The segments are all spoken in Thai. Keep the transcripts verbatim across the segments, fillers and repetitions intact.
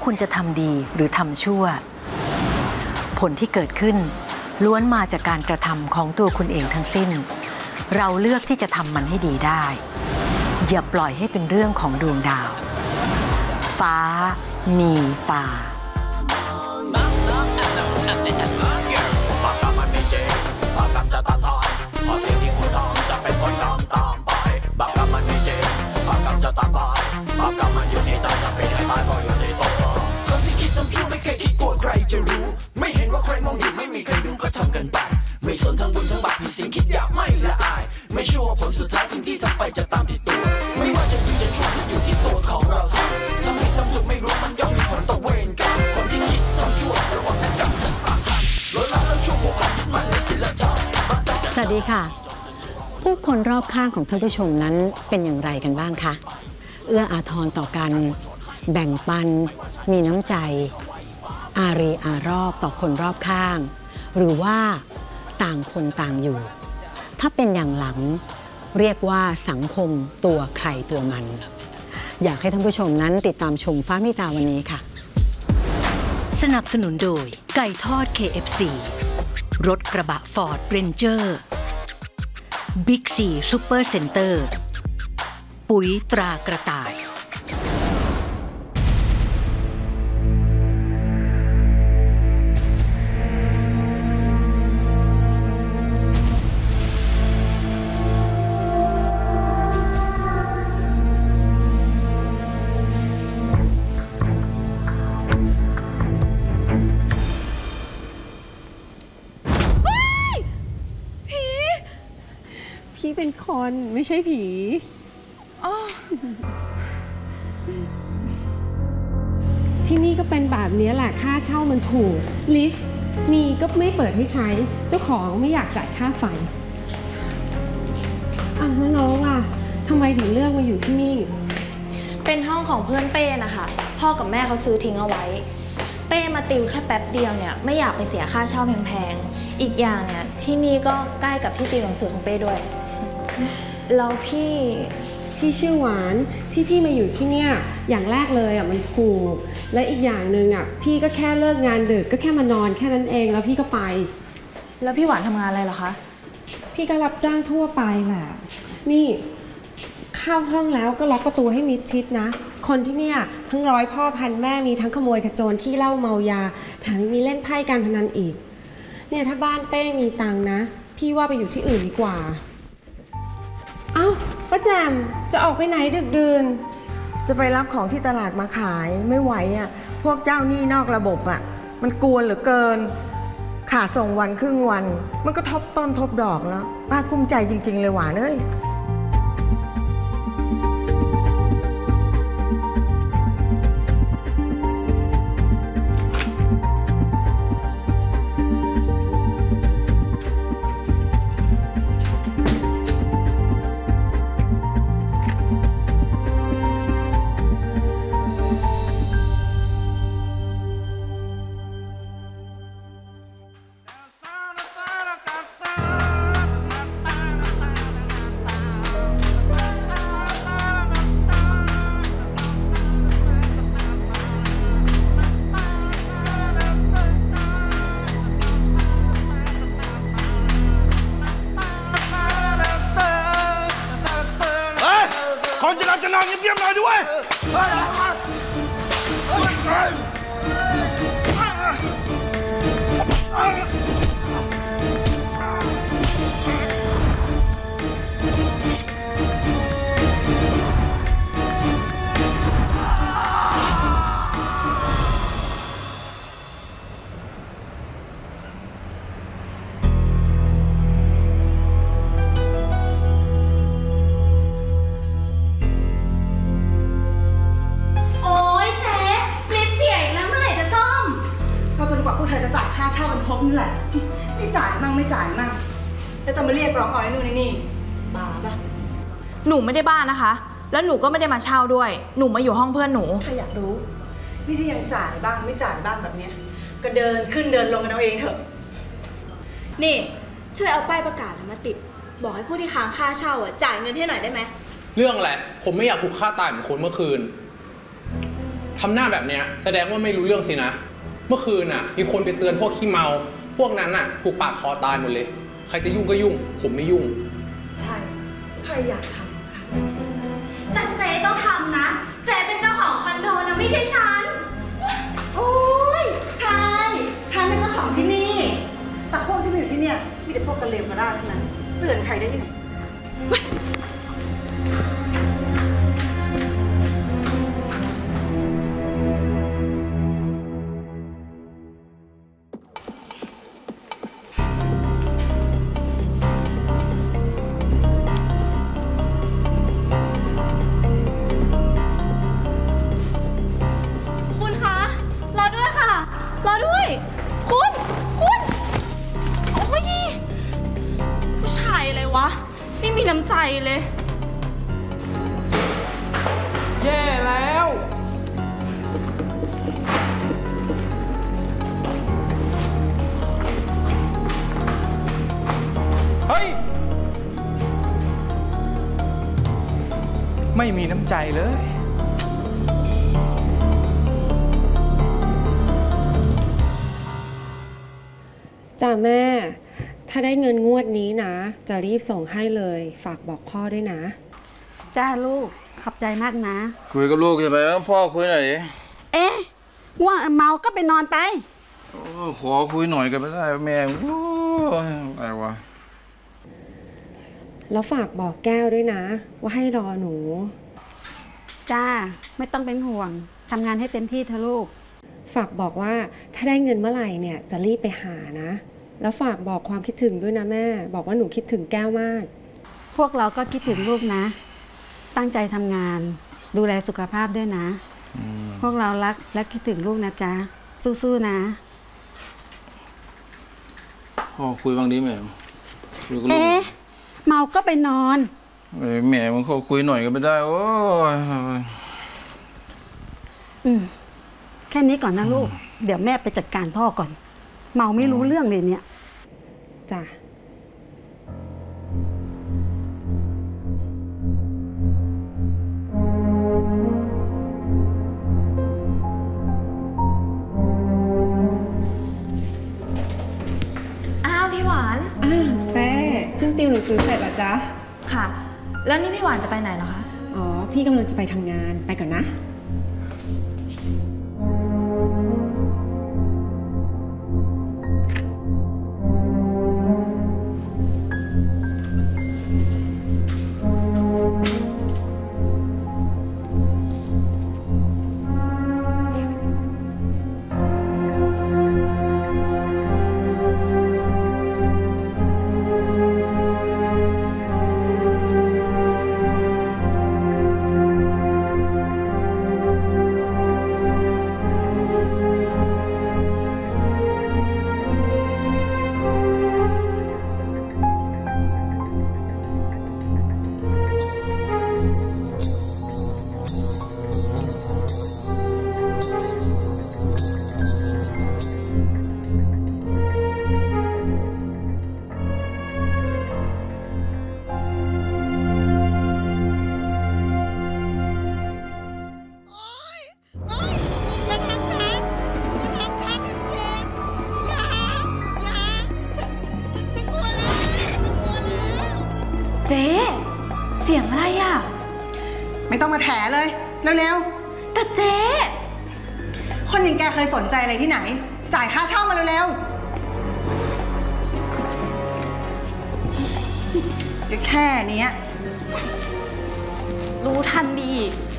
คุณจะทำดีหรือทำชั่วผลที่เกิดขึ้นล้วนมาจากการกระทำของตัวคุณเองทั้งสิ้นเราเลือกที่จะทำมันให้ดีได้อย่าปล่อยให้เป็นเรื่องของดวงดาวฟ้ามีตาไม่เห็นว่าใครมองอยู่ไม่มีใครดูก็ทำกันไปไม่สนทั้งบุญทั้งบาปมีสิ่งคิดอยากไม่ละอายไม่ชัวร์ผลสุดท้ายสิ่งที่ทำไปจะตามที่ตัวไม่ว่าจะดีจะชั่วที่อยู่ที่ตัวของเราทำทำผิดทำถูกไม่รู้มันย่อมมีผลต่อเวรกรรมคนที่คิดทำชั่วระวังกรรมจะตามทันลดละแล้วชั่วโมงความยึดมั่นในศีลธรรมสวัสดีค่ะผู้คนรอบข้างของท่านผู้ชมนั้นเป็นอย่างไรกันบ้างคะเอื้ออาทรต่อกันแบ่งปันมีน้ำใจอารีอารอบต่อคนรอบข้างหรือว่าต่างคนต่างอยู่ถ้าเป็นอย่างหลังเรียกว่าสังคมตัวใครตัวมันอยากให้ท่านผู้ชมนั้นติดตามชมฟ้ามีตาวันนี้ค่ะสนับสนุนโดยไก่ทอด เค เอฟ ซี รถกระบะ Ford Ranger Big C Super Center ปุ๋ยตรากระต่ายพี่เป็นคนไม่ใช่ผีที่นี่ก็เป็นแบบนี้แหละค่าเช่ามันถูกลิฟต์มีก็ไม่เปิดให้ใช้เจ้าของไม่อยากจ่ายค่าไฟอ้าวแล้วน้องล่ะทำไมถึงเลือกมาอยู่ที่นี่เป็นห้องของเพื่อนเป้นะคะพ่อกับแม่เขาซื้อทิ้งเอาไว้เป้มาติวแค่แป๊บเดียวเนี่ยไม่อยากไปเสียค่าเช่าแพงๆอีกอย่างเนี่ยที่นี่ก็ใกล้กับที่ติวหนังสือของเป้ด้วยแล้วพี่พี่ชื่อหวานที่พี่มาอยู่ที่เนี่ยอย่างแรกเลยอ่ะมันถูกและอีกอย่างหนึ่งอ่ะพี่ก็แค่เลิกงานดึกก็แค่มานอนแค่นั้นเองแล้วพี่ก็ไปแล้วพี่หวานทำงานอะไรเหรอคะพี่ก็รับจ้างทั่วไปแหละนี่เข้าห้องแล้วก็ล็อกประตูให้มิดชิดนะคนที่เนี่ยทั้งร้อยพ่อพันแม่มีทั้งขโมยขโจรขี้เหล้าเมายาแถมมีเล่นไพ่การพนันอีกเนี่ยถ้าบ้านเป้มีตังนะพี่ว่าไปอยู่ที่อื่นดีกว่าเอ้าป้าแจมจะออกไปไหนดึกดื่นจะไปรับของที่ตลาดมาขายไม่ไหวอ่ะพวกเจ้าหนี้นอกระบบอ่ะมันกวนเหลือเกินขาดส่งวันครึ่งวันมันก็ทบต้นทบดอกแล้วป้ากุ้มใจจริงๆเลยหวานเอ้ยคนจะนอนจะนอนเงียบๆหน่อยด้วยนี่แหละไม่จ่ายมั่งไม่จ่ายมั่งแล้วจะมาเรียกร้องเอาไอ้นู่นนี่บ้าปะหนูไม่ได้บ้านะคะแล้วหนูก็ไม่ได้มาเช่าด้วยหนูมาอยู่ห้องเพื่อนหนูถ้าอยากรู้นี่ที่ยังจ่ายบ้างไม่จ่ายบ้างแบบนี้ก็เดินขึ้นเดินลงกันเอาเองเถอะนี่ช่วยเอาป้ายประกาศมาติดบอกให้ผู้ที่ค้างค่าเช่าอ่ะจ่ายเงินให้หน่อยได้ไหมเรื่องอะไรผมไม่อยากถูกฆ่าตายเหมือนคนเมื่อคืนทำหน้าแบบเนี้ยแสดงว่าไม่รู้เรื่องสินะเมื่อคืนน่ะมีคนไปเตือนพวกขี้เมาพวกนั้นน่ะถูกปาดคอตายหมดเลยใครจะยุ่งก็ยุ่งผมไม่ยุ่งใช่ใครอยากทำค่ะแต่เจ๊ต้องทำนะเจ๊เป็นเจ้าของคอนโดนะไม่ใช่ฉันโอ้ยใช่ฉันเป็นเจ้าของที่นี่แต่คนที่มาอยู่ที่เนี่ยมีแต่พวกกระเลวกระด้างทั้งนั้นเตือนใครได้ที่ไหนไม่มีน้ำใจเลยแย่แล้วเฮ้ยไม่มีน้ำใจเลยจ้าแม่ถ้าได้เงินงวดนี้นะจะรีบส่งให้เลยฝากบอกพ่อด้วยนะจ้าลูกขอบใจมากนะคุยกับลูกใช่ไหมพ่อคุยหน่อยดิเอ๊ะว่าเมาก็ไปนอนไปขอคุยหน่อยกันไม่ได้แม่อะไรวะแล้วฝากบอกแก้วด้วยนะว่าให้รอหนูจ้าไม่ต้องเป็นห่วงทำงานให้เต็มที่เถอะลูกฝากบอกว่าถ้าได้เงินเมื่อไหร่เนี่ยจะรีบไปหานะแล้วฝากบอกความคิดถึงด้วยนะแม่บอกว่าหนูคิดถึงแก้วมากพวกเราก็คิดถึงลูกนะตั้งใจทำงานดูแลสุขภาพด้วยนะพวกเรารักและคิดถึงลูกนะจ๊ะสู้ๆนะพ่อคุยบางดีแม่เอ๊ะเมาก็ไปนอนแม่มันขอคุยหน่อยก็ไม่ได้โอ้ยอืมแค่นี้ก่อนนะลูกเดี๋ยวแม่ไปจัดการพ่อก่อนเมาไม่รู้เรื่องเลยเนี่ยจ้ะอ้าวพี่หวานอ้าวแต้เพิ่งติวหนังสือเสร็จเหรอจ๊ะค่ะแล้วนี่พี่หวานจะไปไหนเหรอคะอ๋อพี่กำลังจะไปทำงานไปก่อนนะเจ๊เสียงอะไรอ่ะไม่ต้องมาแถเลยเร็วๆแต่เจ๊คนอย่างแกเคยสนใจอะไรที่ไหนจ่ายค่าเช่ามาเร็วๆก็แค่นี้รู้ทันดี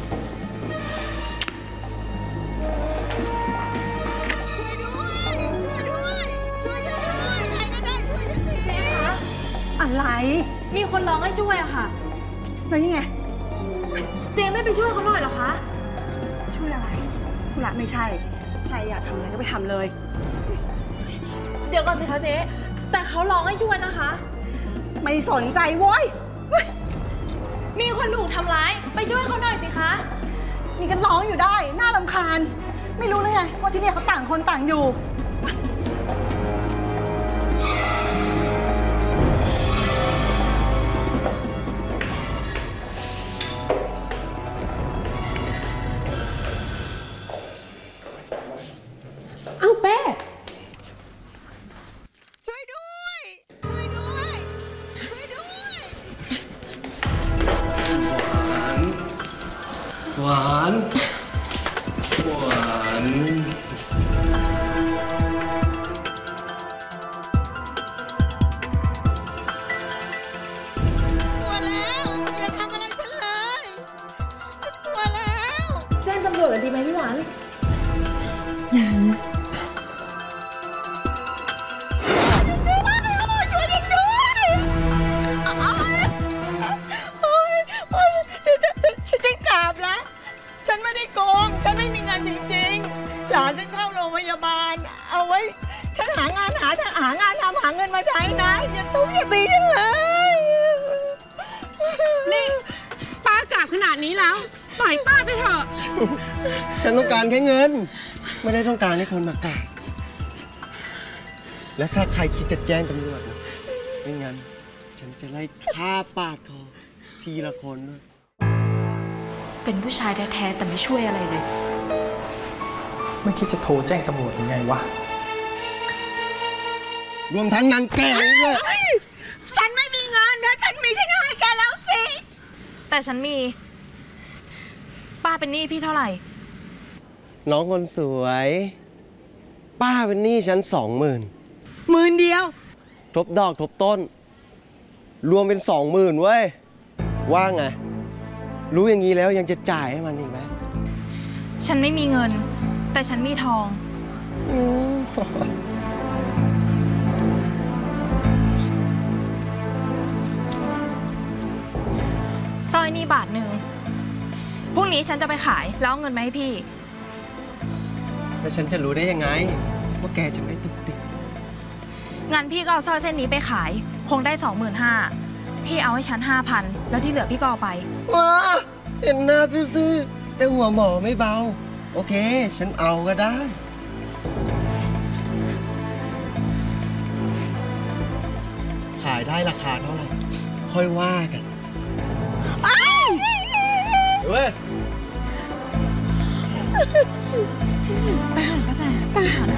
ช่วยด้วยช่วยด้วยช่วยฉันด้วยใครก็ได้ช่วยฉันทีเจ๊คะอะไรมีคนร้องให้ช่วยอะค่ะแล้วนี่ไงเจ๊ไม่ไปช่วยเขาหน่อยหรอคะช่วยอะไรธุระไม่ใช่ใครอยากทำอะไรก็ไปทำเลยเดี๋ยวก่อนสิคะเจ๊แต่เขาร้องให้ช่วยนะคะไม่สนใจโว้ยมีคนถูกทำร้ายไปช่วยเขาหน่อยสิคะมีกันร้องอยู่ได้น่ารำคาญไม่รู้เลยไงว่าที่นี่เขาต่างคนต่างอยู่หวานหวานกลัวแล้วอย่าทำอะไรฉันเลยฉันกลัวแล้วแจ้งตำรวจเลยดีไหมพี่หวานอย่านะฉันไม่ได้โกงฉันไม่มีเงินจริงๆหลานฉันเข้าโรงพยาบาลเอาไว้ฉันหางานหาหางานทำหาเงินมาใช้นะอย่าตุ้มอย่าตีฉันเลยนี่ป้ากราบขนาดนี้แล้วปล่อยป้าไปเถอะฉันต้องการแค่เงินไม่ได้ต้องการให้คนมากราบและถ้าใครคิดจะแจ้งตำรวจไม่งั้นฉันจะไล่ฆ่าปาดคอทีละคนด้วยเป็นผู้ชายแท้ๆแต่ไม่ช่วยอะไรเลยไม่คิดจะโทรแจ้งตำรวจยังไงวะรวมทั้งนางแก่ด้วยฉันไม่มีเงินนะฉันมีฉันให้แกแล้วสิแต่ฉันมีป้าเป็นหนี้พี่เท่าไหร่น้องคนสวยป้าเป็นหนี้ฉันสองหมื่นหมื่นเดียวทบดอกทบต้นรวมเป็นสองหมื่นเว้ยว่าไงรู้อย่างนี้แล้วยังจะจ่ายให้มันอีกไหมฉันไม่มีเงินแต่ฉันมีทองสร้อยนี่บาทหนึ่งพรุ่งนี้ฉันจะไปขายแล้วเอาเงินมาให้พี่แล้วฉันจะรู้ได้ยังไงว่าแกจะไม่ตุกติกงานพี่ก็เอาสร้อยเส้นนี้ไปขายคงได้สองหมื่นห้าพี่เอาให้ฉันห้าพันแล้วที่เหลือพี่ก็เอาไปว้าเห็นหน้าซื่อๆแต่หัวหมอไม่เบาโอเคฉันเอาก็ได้ขายได้ราคาเท่าไหร่ค่อยว่ากันเว้ยไปหน่อยป้าแจ๋ไปหา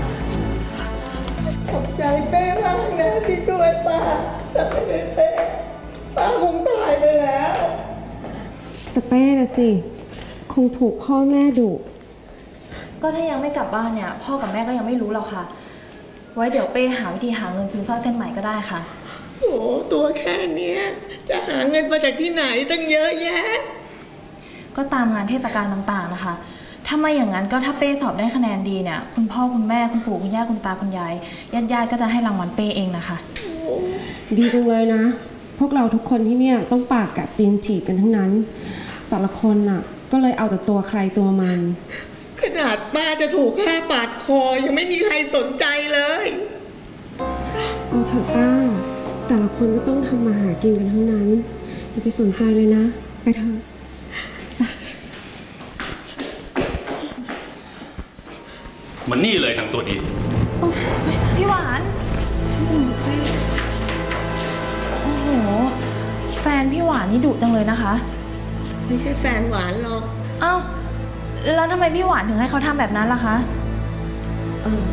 ขอบใจเป้มากนะที่ช่วยป้าแต่ไม่ได้เป้ป้าคงตายไปแล้วแต่เป้น่ะสิคงถูกพ่อแม่ดุก็ถ้ายังไม่กลับบ้านเนี่ยพ่อกับแม่ก็ยังไม่รู้หรอกค่ะไว้เดี๋ยวเป้หาวิธีหาเงินซื้อสร้อยเส้นใหม่ก็ได้ค่ะโอ้ตัวแค่นี้จะหาเงินมาจากที่ไหนตั้งเยอะแยะก็ตามงานเทศกาลต่างๆนะคะถ้าไม่อย่างนั้นก็ถ้าเป้สอบได้คะแนนดีเนี่ยคุณพ่อคุณแม่คุณปู่คุณย่าคุณตาคุณยายญาติญาติก็จะให้รางวัลเป้เองนะคะดีจังเลยนะพวกเราทุกคนที่เนี่ยต้องปากกัดตีนจีบกันทั้งนั้นแต่ละคนน่ะก็เลยเอาแต่ตัวใครตัวมันขนาดป้าจะถูกฆ่าปาดคอยังไม่มีใครสนใจเลยเอาเถอะป้าแต่ละคนก็ต้องทำมาหากินกันทั้งนั้นอย่าไปสนใจเลยนะไปเถอะมันนี่เลยนางตัวดีพี่หวานโอ้โหแฟนพี่หวานนี่ดุจังเลยนะคะไม่ใช่แฟนหวานหรอกอ้าวแล้วทำไมพี่หวานถึงให้เขาทำแบบนั้นล่ะคะเออ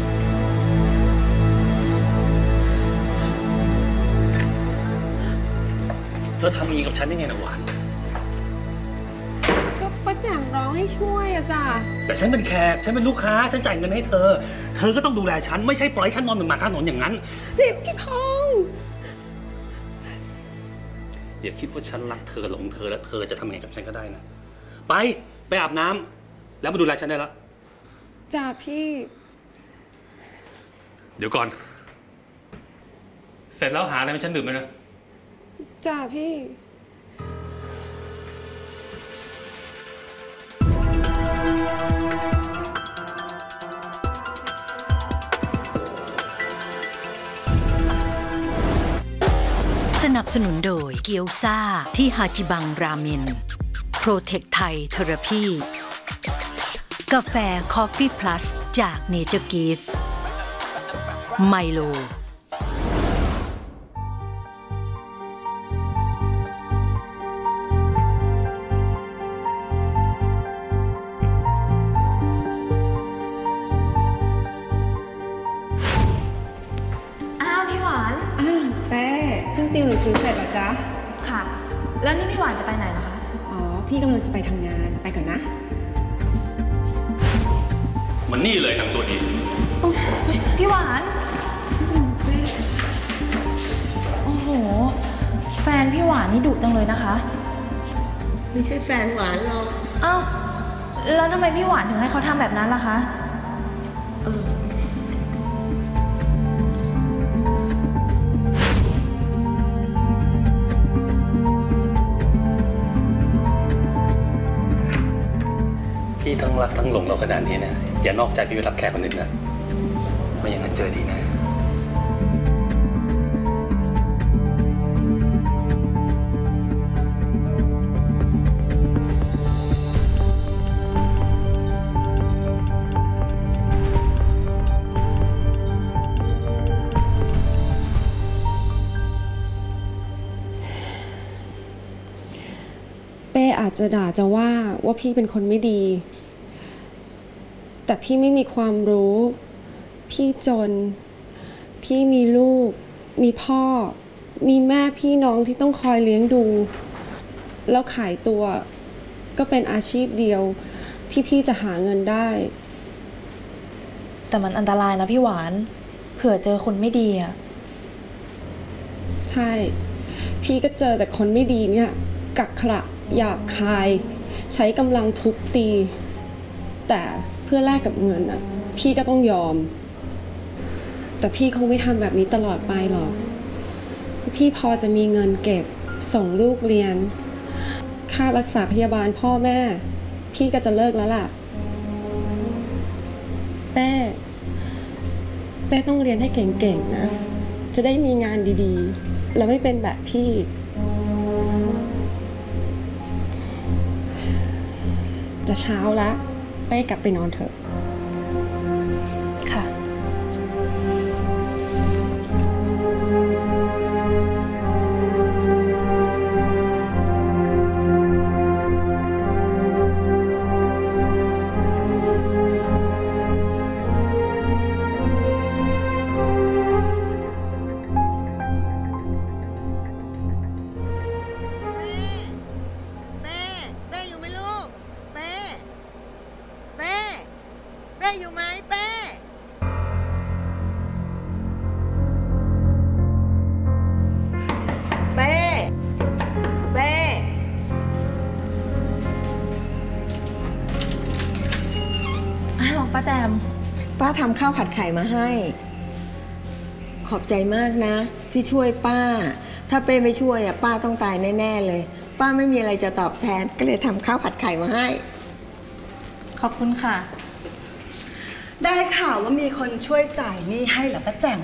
เธอทำอย่างนี้กับฉันได้ไงนะหวานก็ป้าแจ่มร้องให้ช่วยอะจ้ะแต่ฉันเป็นแขกฉันเป็นลูกค้าฉันจ่ายเงินให้เธอเธอก็ต้องดูแลฉันไม่ใช่ปล่อยฉันนอนหนึ่งหมาข้างถนนอย่างนั้นพี่พงษ์อย่าคิดว่าฉันรักเธอหลงเธอแล้วเธอจะทำยังไงกับฉันก็ได้นะไปไปอาบน้ำแล้วมาดูแลฉันได้แล้วจ้าพี่เดี๋ยวก่อนเสร็จแล้วหาอะไรให้ฉันดื่มเลยนะจ้าพี่สนับสนุนโดยเกี๊ยวซ่าที่ฮาจิบังราเมนโปรเทคไทยเทอราพีกาแฟคอฟฟี่พลัสจากเนเจอร์กิฟต์ไมโลติวหนังสือเสร็จแล้วจ๊ะค่ะแล้วนี่พี่หวานจะไปไหนเหรอคะอ๋อพพี่กำลังจะไปทำงานไปก่อนนะมันนี่เลยนางตัวดีพี่หวานโอ้โหแฟนพี่หวานนี่ดุจังเลยนะคะไม่ใช่แฟนหวานหรอกอ้าวแล้วทำไมพี่หวานถึงให้เขาทำแบบนั้นล่ะคะเออพี่ทั้งรักทั้งหลงเราขนาดนี้นะอย่านอกใจพี่ไปรับแขกคนอื่นนะไม่อย่างนั้นเจอดีนะเป้อาจจะด่าจะว่าว่าพี่เป็นคนไม่ดีแต่พี่ไม่มีความรู้พี่จนพี่มีลูกมีพ่อมีแม่พี่น้องที่ต้องคอยเลี้ยงดูแล้วขายตัวก็เป็นอาชีพเดียวที่พี่จะหาเงินได้แต่มันอันตรายนะพี่หวานเผื่อเจอคนไม่ดีอ่ะใช่พี่ก็เจอแต่คนไม่ดีเนี่ยกักขระหยาบคายใช้กำลังทุบตีแต่เพื่อแลกกับเงินอ่ะพี่ก็ต้องยอมแต่พี่คงไม่ทำแบบนี้ตลอดไปหรอกพี่พอจะมีเงินเก็บส่งลูกเรียนค่ารักษาพยาบาลพ่อแม่พี่ก็จะเลิกแล้วล่ะเป้เป้ต้องเรียนให้เก่งๆนะจะได้มีงานดีๆแล้วไม่เป็นแบบพี่จะเช้าแล้วเป้กลับไปนอนเถอะค่ะอยู่ไหมเป้เป้เป้อ้าวป้าแจมป้าทำข้าวผัดไข่มาให้ขอบใจมากนะที่ช่วยป้าถ้าเป้ไม่ช่วยอ่ะป้าต้องตายแน่ๆเลยป้าไม่มีอะไรจะตอบแทนก็เลยทำข้าวผัดไข่มาให้ขอบคุณค่ะได้ข่าวว่ามีคนช่วยจ่ายหนี้ให้เหรอป้าแจ่ม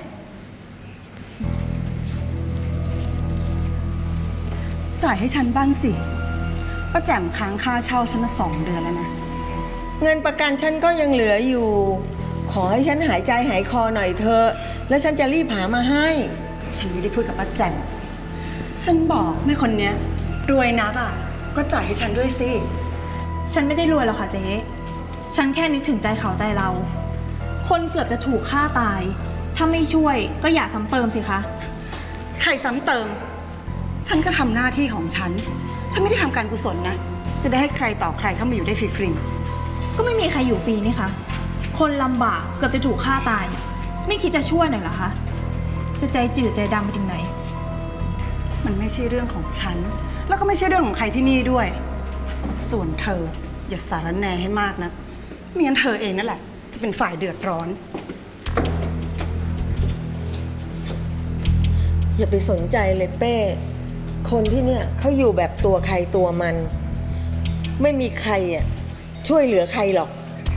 จ่ายให้ฉันบ้างสิป้าแจ่มค้างค่าเช่าฉันมาสองเดือนแล้วนะเงินประกันฉันก็ยังเหลืออยู่ขอให้ฉันหายใจหายคอหน่อยเถอะแล้วฉันจะรีบหามาให้ฉันไม่ได้พูดกับป้าแจ่มฉันบอกแม่คนเนี้ยรวยนักอ่ะก็จ่ายให้ฉันด้วยสิฉันไม่ได้รวยหรอกค่ะเจ๊ฉันแค่นึกถึงใจเขาใจเราคนเกือบจะถูกฆ่าตายถ้าไม่ช่วยก็อย่าซ้ำเติมสิคะใครซ้ำเติมฉันก็ทำหน้าที่ของฉันฉันไม่ได้ทำการกุศลนะจะได้ให้ใครต่อใครเข้ามาอยู่ได้ฟรีๆก็ไม่มีใครอยู่ฟรีนี่คะคนลำบากเกือบจะถูกฆ่าตายไม่คิดจะช่วยหน่อยเหรอคะจะใจจืดใจดำไปถึงไหนมันไม่ใช่เรื่องของฉันแล้วก็ไม่ใช่เรื่องของใครที่นี่ด้วยส่วนเธออย่าสารแหน่ให้มากนะไม่งั้นเธอเองนั่นแหละจะเป็นฝ่ายเดือดร้อนอย่าไปสนใจเลยเป้คนที่เนี่ยเขาอยู่แบบตัวใครตัวมันไม่มีใครอ่ะช่วยเหลือใครหรอก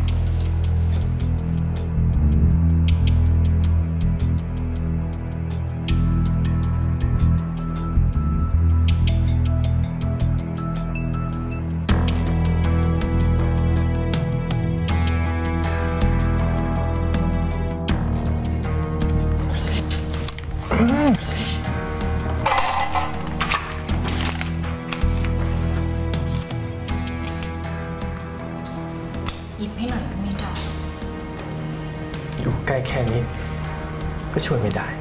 หยิบให้หน่อยก็ไม่ได้อยู่ใกล้แค่นี้ก็ช่วยไม่ได้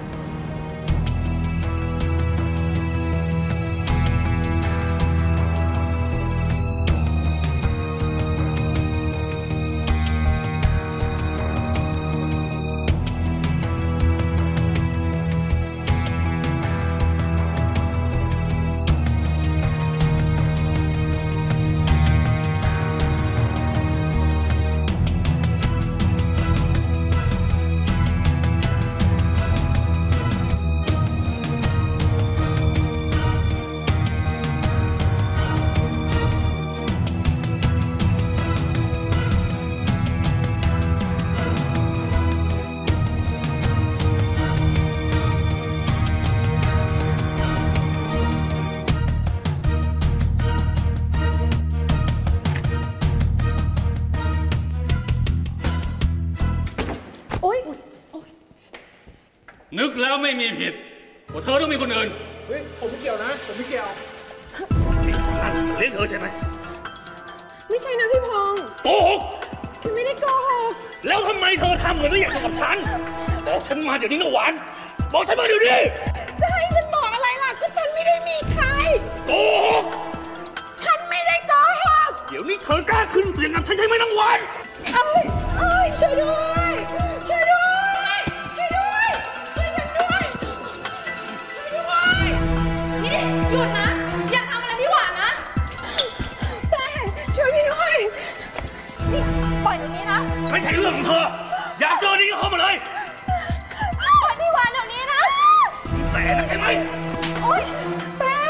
ไม่มีผิดเธอต้องมีคนอื่นเฮ้ยผมไม่เกี่ยวนะผมไม่เกี่ยวเลี้ยงเธอใช่ไหมไม่ใช่นะพี่พงษ์โกหกฉันไม่ได้โกหกแล้วทำไมเธอทำเหมือนไม่อยากทำกับฉันบอกฉันมาเดี๋ยวนี้นะหวานบอกฉันมาเดี๋ยวนี้จะให้ฉันบอกอะไรล่ะก็ฉันไม่ได้มีใครโกหกฉันไม่ได้โกหกเดี๋ยวนี้เธอกล้าขึ้นเสียงกับฉันใช่ไหมนางหวานเอ้ยเอ้ยช่วยด้วยช่วยด้วยช่วยด้วยช่วยฉันด้วยช่วยด้วยนี่หยุดนะอย่าทำอะไรพี่หวานนะแต่ช่วยพี่ด้วยนี่ปล่อยอย่างนี้นะไม่ใช่เรื่องของเธออยากเจอนี่ก็เข้ามาเลยปล่อยพี่หวานเดี๋ยวนี้นะแต่นะใช่ไหมโอ๊ยแม่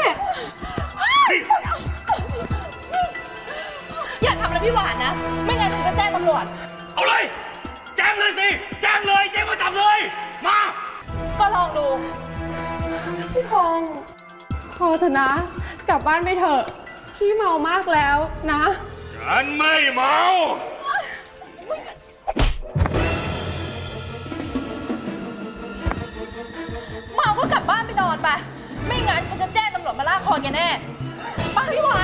อย่าทำอะไรพี่หวานนะไม่งั้นฉันจะแจ้งตำรวจเอาเลยแจ้งเลยสิแจ้งเลยแจ้งมาจับเลยมาก็ลองดูพี่พงษ์พอเถอะนะกลับบ้านไปเถอะพี่เมามากแล้วนะฉันไม่เมาเมาก็กลับบ้านไปนอนไปไม่งั้นฉันจะแจ้งตำรวจมาลากคอแกแน่ไปพี่หวาน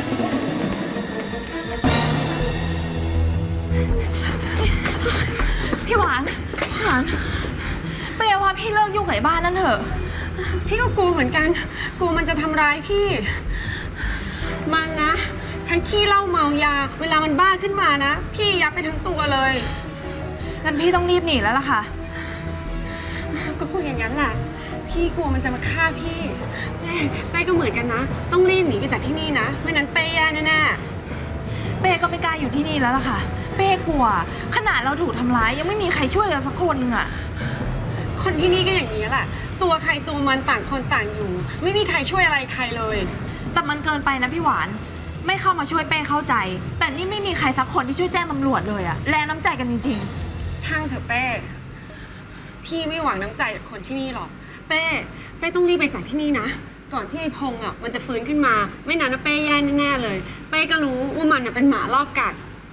พี่หวานพี่หวานเป้ว่าพี่เลิกยุ่งกับไอ้บ้านนั่นเถอะพี่ก็กลัวเหมือนกันกลัวมันจะทำร้ายพี่มันนะทั้งขี้เหล้าเมายาเวลามันบ้าขึ้นมานะพี่ยับไปทั้งตัวเลยงั้นพี่ต้องรีบหนีแล้วล่ะค่ะก็คงอย่างนั้นแหละพี่กลัวมันจะมาฆ่าพี่แม่แม่ก็เหมือนกันนะต้องรีบหนีไปจากที่นี่นะไม่นั้นเป้แย่แน่ๆเป้ก็ไม่กล้าอยู่ที่นี่แล้วล่ะค่ะเป้กลัวขนาดเราถูกทำร้ายยังไม่มีใครช่วยเราสักคนนึงอะคนที่นี่ก็อย่างนี้แหละตัวใครตัวมันต่างคนต่างอยู่ไม่มีใครช่วยอะไรใครเลยแต่มันเกินไปนะพี่หวานไม่เข้ามาช่วยเป้เข้าใจแต่นี่ไม่มีใครสักคนที่ช่วยแจ้งตำรวจเลยอะแลน้ำใจกันจริงๆช่างเถอะเป้พี่ไม่หวังน้ำใจจากคนที่นี่หรอกเป้เป้ต้องรีบไปจากที่นี่นะก่อนที่ไอ้พงษ์อ่ะมันจะฟื้นขึ้นมาไม่นานนะเป้แย่แน่ๆเลยเป้ก็รู้ว่ามันเป็นหมารอบกัด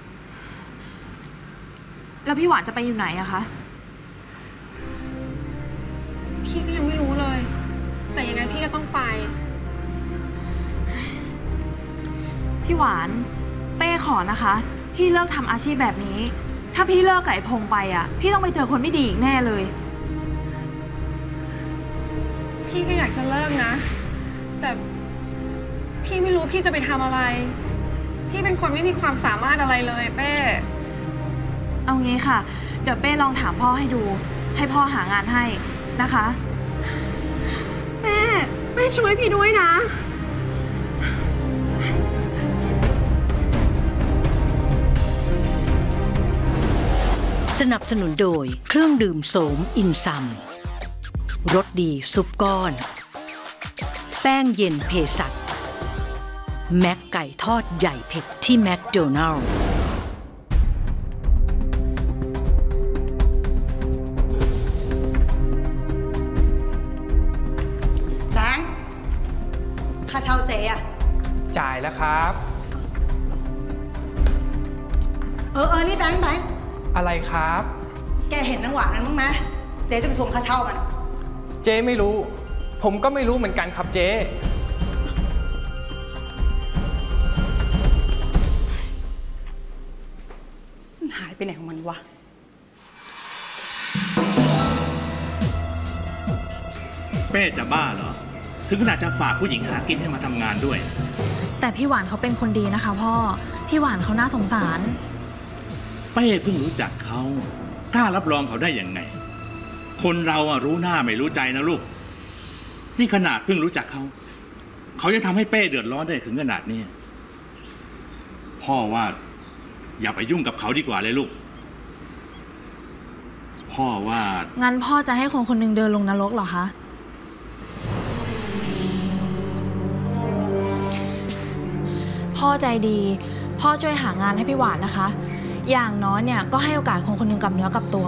แล้วพี่หวานจะไปอยู่ไหนอะคะพี่ก็ยังไม่รู้เลยแต่ยังไงพี่ก็ต้องไปพี่หวานเป้ขอนะคะพี่เลิกทำอาชีพแบบนี้ถ้าพี่เลิกกับไอ้พงษ์ไปอะพี่ต้องไปเจอคนไม่ดีอีกแน่เลยพี่ก็อยากจะเลิกนะแต่พี่ไม่รู้พี่จะไปทำอะไรพี่เป็นคนไม่มีความสามารถอะไรเลยเป้เอางี้ค่ะเดี๋ยวเป้ลองถามพ่อให้ดูให้พ่อหางานให้นะคะแม่แม่ช่วยพี่ด้วยนะสนับสนุนโดยเครื่องดื่มโสมอินซัมรสดีซุปก้อนแป้งเย็นเพสัชแม็กไก่ทอดใหญ่เผ็ดที่แมคโดนัลด์แบงค์ค่าเช่าเจ๊อะจ่ายแล้วครับเออเออนี่แบงค์แบงค์อะไรครับแกเห็นนางหวานนั้นมั้งไหมเจ๊จะไปทวงค่าเช่ามันเจ๊ไม่รู้ผมก็ไม่รู้เหมือนกันครับเจ๊มันหายไปไหนของมันวะเป้จะบ้าเหรอถึงขนาดจะฝากผู้หญิงหากินให้มาทำงานด้วยแต่พี่หวานเขาเป็นคนดีนะคะพ่อพี่หวานเขาน่าสงสารเป้เพิ่งรู้จักเขากล้ารับรองเขาได้ยังไงคนเราอะรู้หน้าไม่รู้ใจนะลูกนี่ขนาดเพิ่งรู้จักเขาเขาจะทำให้เป้เดือดร้อนได้ถึงขนาดนี้พ่อว่าอย่าไปยุ่งกับเขาดีกว่าเลยลูกพ่อว่างั้นพ่อจะให้คนคนหนึ่งเดินลงนรกเหรอคะพ่อใจดีพ่อช่วยหางานให้พี่หวานนะคะอย่างน้อยเนี่ยก็ให้โอกาสคนคนหนึ่งกับเนื้อกับตัว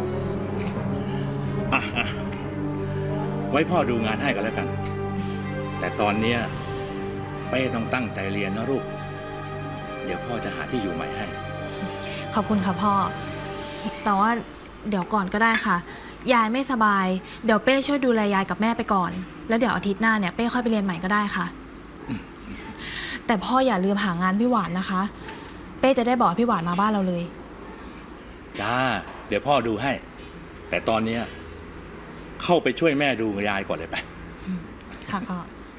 ไว้พ่อดูงานให้กันแล้วกันแต่ตอนนี้เป้ต้องตั้งใจเรียนนะลูกเดี๋ยวพ่อจะหาที่อยู่ใหม่ให้ขอบคุณค่ะพ่อแต่ว่าเดี๋ยวก่อนก็ได้ค่ะยายไม่สบายเดี๋ยวเป้ช่วยดูแลยายกับแม่ไปก่อนแล้วเดี๋ยวอาทิตย์หน้าเนี่ยเป้ค่อยไปเรียนใหม่ก็ได้ค่ะแต่พ่ออย่าลืมหางานพี่หวานนะคะเป้จะได้บอกพี่หวานมาบ้านเราเลยจ้าเดี๋ยวพ่อดูให้แต่ตอนนี้เข้าไปช่วยแม่ดูยายก่อนเลยไปค่ะพ่อ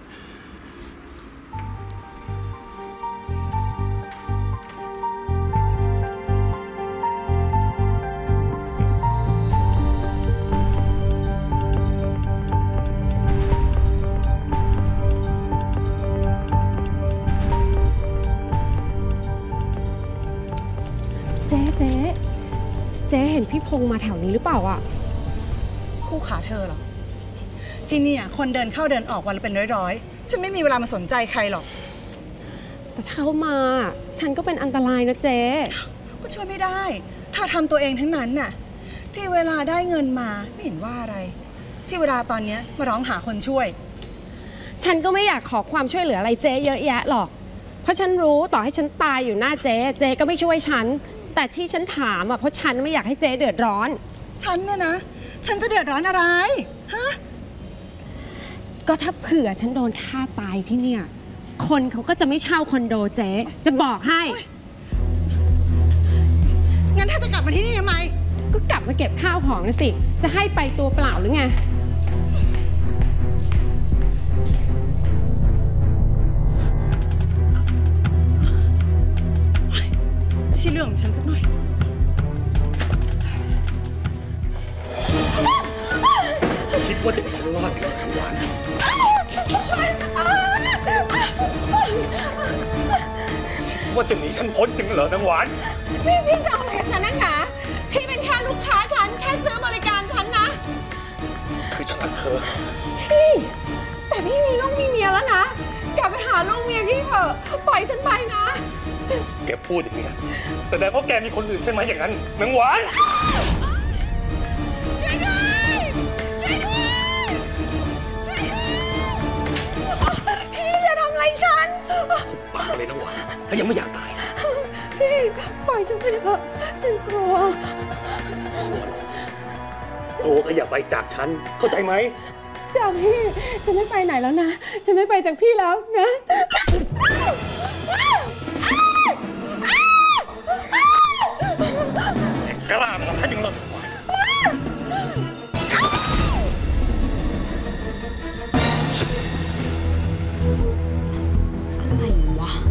เจ๊เจ๊เจ๊เห็นพี่พงษ์มาแถวนี้หรือเปล่าอ่ะคู่ขาเธอเหรอที่นี่คนเดินเข้าเดินออกวันละเป็นร้อยๆฉันไม่มีเวลามาสนใจใครหรอกแต่ถ้าเขามาฉันก็เป็นอันตรายนะเจ๊ก็ช่วยไม่ได้ถ้าทำตัวเองทั้งนั้นน่ะที่เวลาได้เงินมาไม่เห็นว่าอะไรที่เวลาตอนนี้มาร้องหาคนช่วยฉันก็ไม่อยากขอความช่วยเหลืออะไรเจ๊เยอะแยะหรอกเพราะฉันรู้ต่อให้ฉันตายอยู่หน้าเจ๊เจ๊ก็ไม่ช่วยฉันแต่ที่ฉันถามอ่ะเพราะฉันไม่อยากให้เจ๊เดือดร้อนฉันเนี่ยนะฉันจะเดือดร้อนอะไรฮะก็ถ้าเผื่อฉันโดนฆ่าตายที่เนี่ยคนเขาก็จะไม่เช่าคอนโดเจ๊จะบอกให้งั้นถ้าจะกลับมาที่นี่ทำไมก็กลับมาเก็บข้าวของนะสิจะให้ไปตัวเปล่าหรือไงไม่ใช่เรื่องของฉันสักหน่อยคิดว่าจะฉันรอดอยู่ทั้งวันว่าจะหนีฉันพ้นจริงเหรอนางหวานพี่พี่จะเอาอะไรกับฉันนักหนาพี่เป็นแค่ลูกค้าฉันแค่ซื้อบริการฉันนะคือฉันรักเธอพี่แต่พี่มีลูกมีเมียแล้วนะกลับไปหาลูกเมียพี่เถอะปล่อยฉันไปนะแกพูดอย่างนี้แสดงว่าแกมีคนอื่นใช่ไหมอย่างนั้นนางหวานช่วยด้วยช่วยด้วยช่วยด้วยพี่อย่าทำอะไรฉันปากเลยนางหวานถ้ายังไม่อยากตายพี่ปล่อยฉันไปเถอะฉันกลัวกลัวก็อย่าไปจากฉันเข้าใจไหมจากพี่ฉันไม่ไปไหนแล้วนะฉันไม่ไปจากพี่แล้วนะกล้าของฉันยังเลยอะไรวะ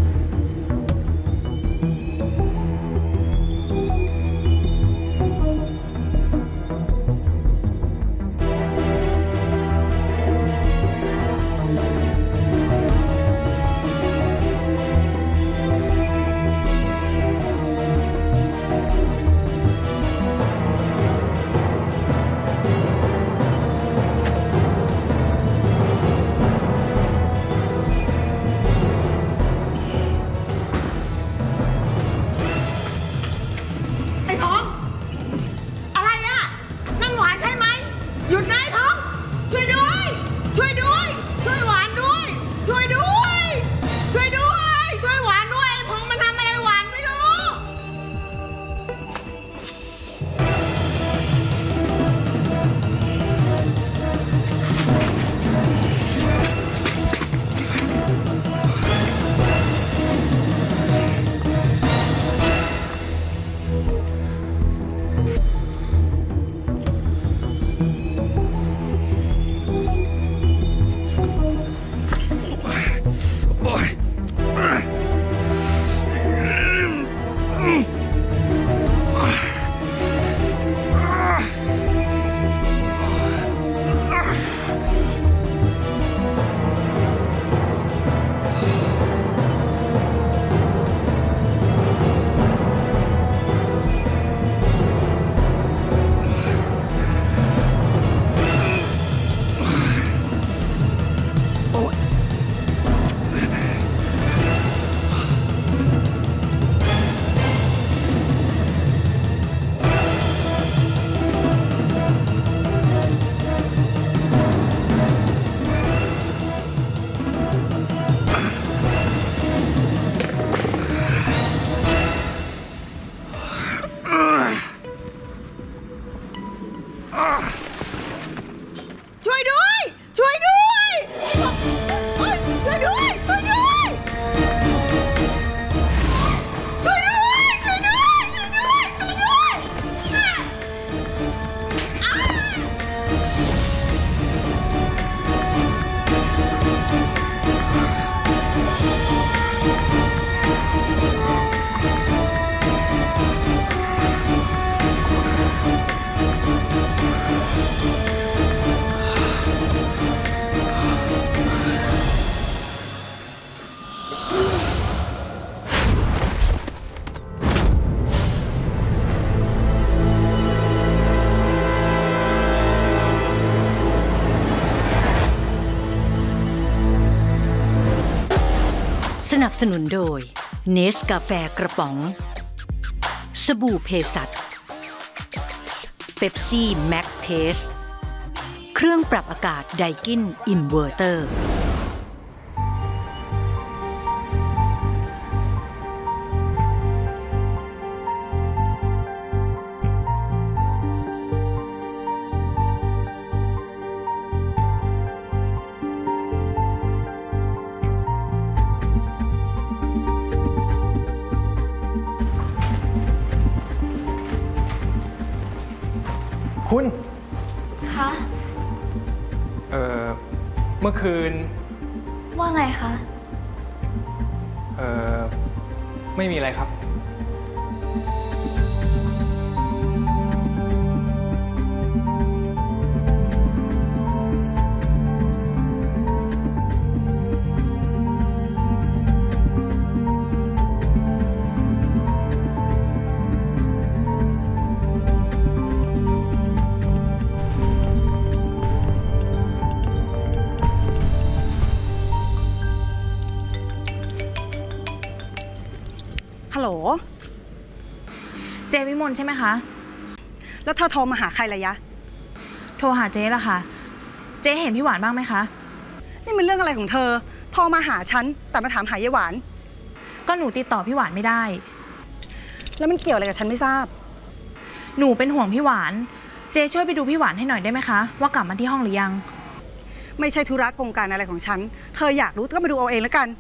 สนับสนุนโดยเนสกาแฟกระป๋องสบู่เภสัชเป๊ปซี่แม็กเทสเครื่องปรับอากาศไดกินอินเวอร์เตอร์คุณคะเอ่อ เมื่อคืนว่าไงคะเอ่อ ไม่มีอะไรครับฮัลโหลเจวิมลใช่ไหมคะแล้วเธอโทรมาหาใครระยะโทรหาเจ๊ละค่ะ เจ๊เห็นพี่หวานบ้างไหมคะนี่มันเรื่องอะไรของเธอ โทรมาหาฉันแต่มาถามหายายหวานก็หนูติดต่อพี่หวานไม่ได้แล้วมันเกี่ยวอะไรกับฉันไม่ทราบหนูเป็นห่วงพี่หวาน เจ๊ช่วยไปดูพี่หวานให้หน่อยได้ไหมคะว่ากลับมาที่ห้องหรือยังไม่ใช่ธุระกงการอะไรของฉัน เธออยากรู้ก็มาดูเอาเองแล้วกัน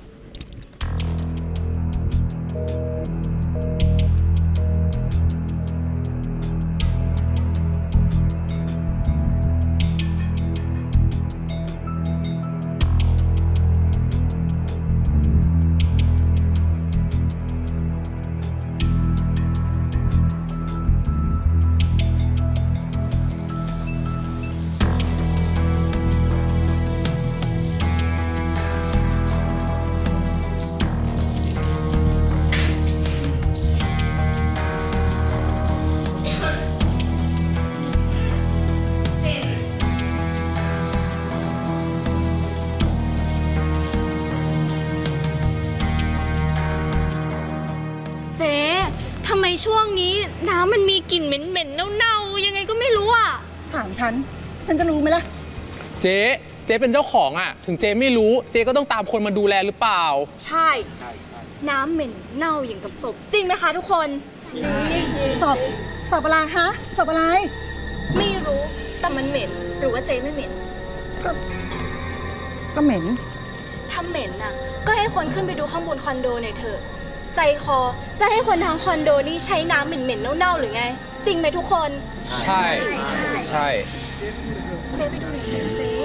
ช่วงนี้น้ำมันมีกลิ่นเหม็นๆเน่าๆยังไงก็ไม่รู้อ่ะถามฉันฉันจะรู้ไหมล่ะเจ๊เจ๊เป็นเจ้าของอ่ะถึงเจ๊ไม่รู้เจ๊ก็ต้องตามคนมาดูแลหรือเปล่าใช่ใช่ใช่น้ำเหม็นเน่าอย่างกับศพจริงไหมคะทุกคนศพศพอะไรฮะศพอะไรไม่รู้แต่มันเหม็นหรือว่าเจ๊ไม่เหม็นก็ก็เหม็นถ้าเหม็นน่ะก็ให้คนขึ้นไปดูข้างบนคอนโดหน่อยเถอะใจคอจะให้คนทางคอนโดนี่ใช้น้ำเหม็นๆเน่าๆหรือไงจริงไหมทุกคนใช่ใช่เจ๊ไปดูหน่อยเถอะเจ๊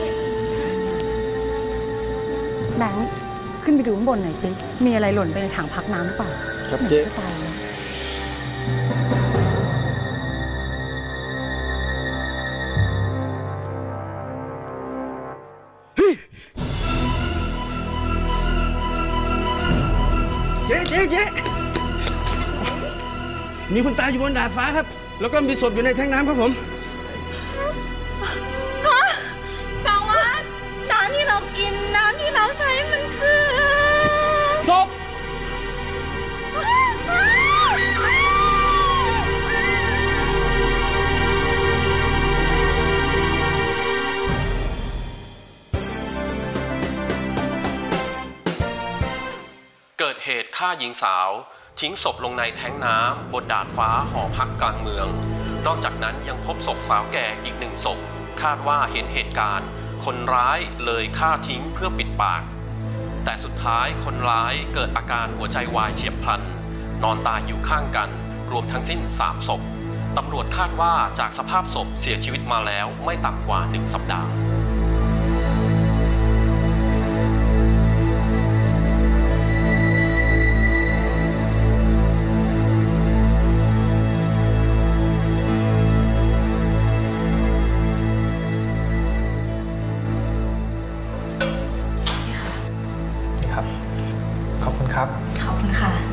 แบงค์ขึ้นไปดูข้างบนหน่อยสิมีอะไรหล่นไปในถังพักน้ำหรือเปล่าครับเจ๊จะตายแล้วเจ๊เจ๊เจ๊มีคุณตาอยู่บนดาดฟ้าครับแล้วก็มีศพอยู่ในแท้งน้ำครับผมฮะแปลว่าน้ำที่เรากินน้ำที่เราใช้มันคือศพเกิดเหตุฆ่าหญิงสาวทิ้งศพลงในแท้งน้ำบนดาดฟ้าหอพักกลางเมืองนอกจากนั้นยังพบศพสาวแก่อีกหนึ่งศพคาดว่าเห็นเหตุการณ์คนร้ายเลยฆ่าทิ้งเพื่อปิดปากแต่สุดท้ายคนร้ายเกิดอาการหัวใจวายเฉียบพลันนอนตายอยู่ข้างกันรวมทั้งสิ้นสามศพตำรวจคาดว่าจากสภาพศพเสียชีวิตมาแล้วไม่ต่ำกว่าหนึ่งสัปดาห์ขอบคุณครับขอบคุณค่ะ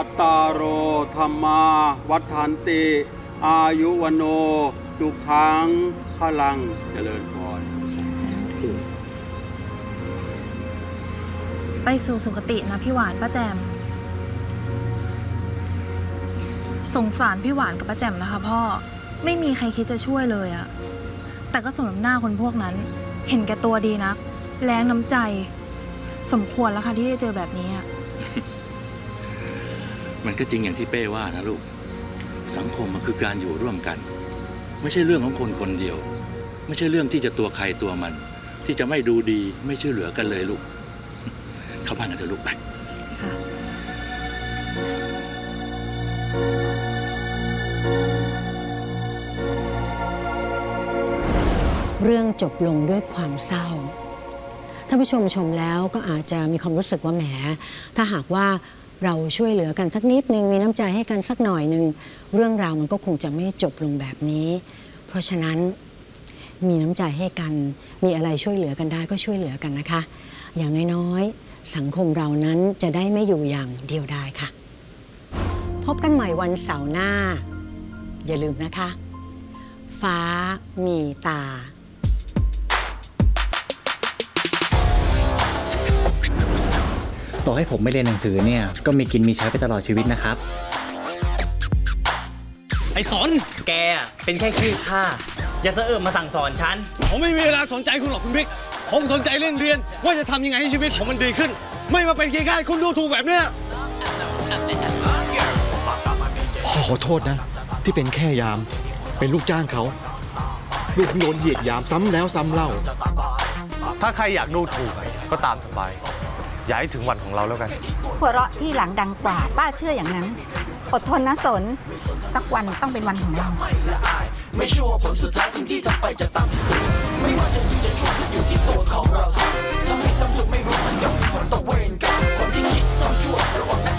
ตาโรธรรมาวัฏฐันติอายุวโนจุขังพลังเจริญพรไปสู่สุคตินะพี่หวานป้าแจมสงสารพี่หวานกับป้าแจมนะคะพ่อไม่มีใครคิดจะช่วยเลยอะแต่ก็สมน้ำหน้าคนพวกนั้นเห็นแก่ตัวดีนักแรงน้ำใจสมควรแล้วค่ะที่ได้เจอแบบนี้อะมันก็จริงอย่างที่เป้ว่านะลูกสังคมมันคือการอยู่ร่วมกันไม่ใช่เรื่องของคนคนเดียวไม่ใช่เรื่องที่จะตัวใครตัวมันที่จะไม่ดูดีไม่ช่วยเหลือกันเลยลูกเข้าบ้านกันเถอะลูกไปเรื่องจบลงด้วยความเศร้าท่านผู้ชมชมแล้วก็อาจจะมีความรู้สึกว่าแหมถ้าหากว่าเราช่วยเหลือกันสักนิดนึงมีน้ำใจให้กันสักหน่อยนึงเรื่องราวมันก็คงจะไม่จบลงแบบนี้เพราะฉะนั้นมีน้ำใจให้กันมีอะไรช่วยเหลือกันได้ก็ช่วยเหลือกันนะคะอย่างน้อยๆสังคมเรานั้นจะได้ไม่อยู่อย่างเดียวดายค่ะพบกันใหม่วันเสาร์หน้าอย่าลืมนะคะฟ้ามีตาต่อให้ผมไม่เรียนหนังสือเนี่ยก็มีกินมีใช้ไปตลอดชีวิตนะครับไอ้สนแกเป็นแค่ขี้ข้าอย่าเสอะมาสั่งสอนฉันผมไม่มีเวลาสนใจคุณหรอกคุณบิ๊กผมสนใจเรื่องเรียนว่าจะทำยังไงให้ชีวิตผมมันดีขึ้นไม่มาเป็นขี้ข้าคุณดูถูกแบบเนี้ยพ่อขอโทษนะที่เป็นแค่ยามเป็นลูกจ้างเขาลูกโดนเหยียดยามซ้ำแล้วซ้ำเล่าถ้าใครอยากดูถูกก็ตามสบายอย่าให้ถึงวันของเราแล้วกันหัวเราะที่หลังดังกว่าป้าเชื่ออย่างนั้นอดทนนะสนสักวันต้องเป็นวันของเราไม่ชัวร์ผลสุดท้ายสิ่งที่ทำไปจะตั้งไม่ว่าจะดีจะชั่วอยู่ที่ตัวของเราทำให้ทำถูกไม่รู้มันย่อมมีผลต่อเวรกรรมคนที่คิดทำชั่วระวัง